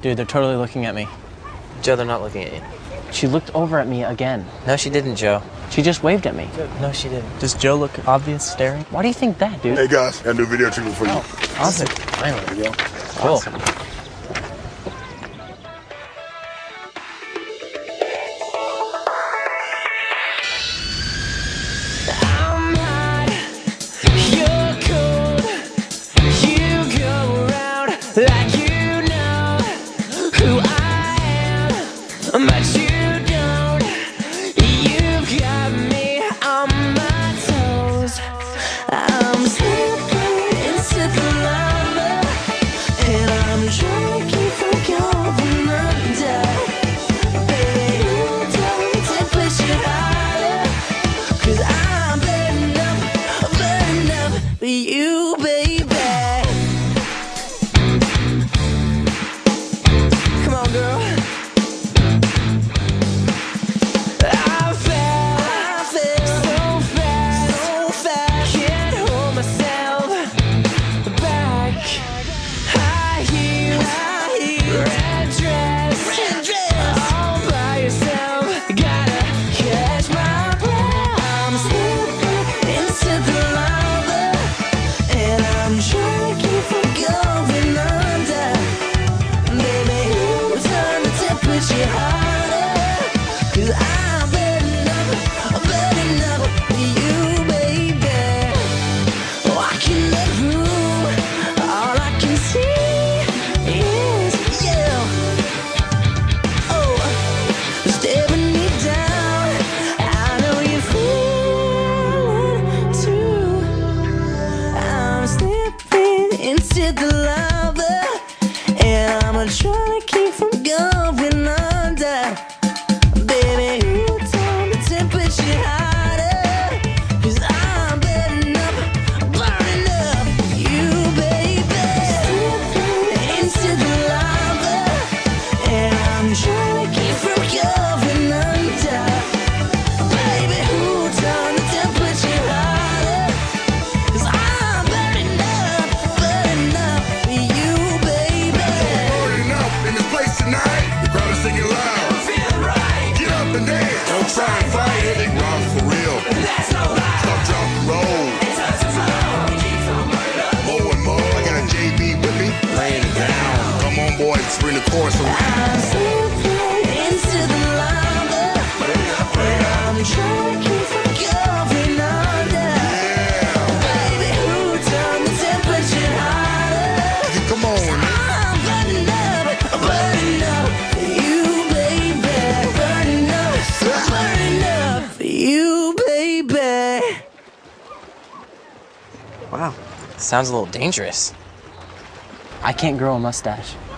Dude, they're totally looking at me. Joe, they're not looking at you. She looked over at me again. No, she didn't, Joe. She just waved at me. No, she didn't. Does Joe look obvious staring? Why do you think that, dude? Hey guys, got a new video treatment for you. Awesome. Finally. There you go. Cool. Awesome. I'm hot, you're cold. You go around like you know who I am, but you don't. You got me on my toes. I'm slipping into the lava, and I'm trying to keep from going under. Baby, you don't to push it harder, 'cause I'm burning up for you, baby. Come on, girl. I fell so fast, can't hold myself back. High heels, red dress, all by yourself. Gotta catch my breath. I'm slipping into the lava, and I'm trying to keep from going under. Baby, you turn the temperature harder, 'cause I'm burning up for you, baby. Oh, I can make room, all I can see is you. Oh, staring me down, I know you feel it too. I'm slipping into the lava, and I'm trying to keep from going under. Baby, you turn the temperature harder, 'cause I'm burning up you, baby. Slipping into the lava, and I'm trying to keep from going under. Baby, who turned the temperature harder, 'cause I'm burning up for you, baby. Burning up in this place tonight. The crowd is singing loud. Feel right, Get up and dance. Don't try and fight it. They rock for real. that's no lie. Stop, drop, and roll. It turns to flow, it keeps on burning up. More and more. I got a JB with me. Laying it down. Come on, boys. Bring the chorus around. I'm slipping into the lava, and I'm trying to keep from going under. Yeah. Baby, who turned the temperature harder? Come on. I'm burning up for you, baby. Burning up for you, baby. Wow. Sounds a little dangerous. I can't grow a mustache.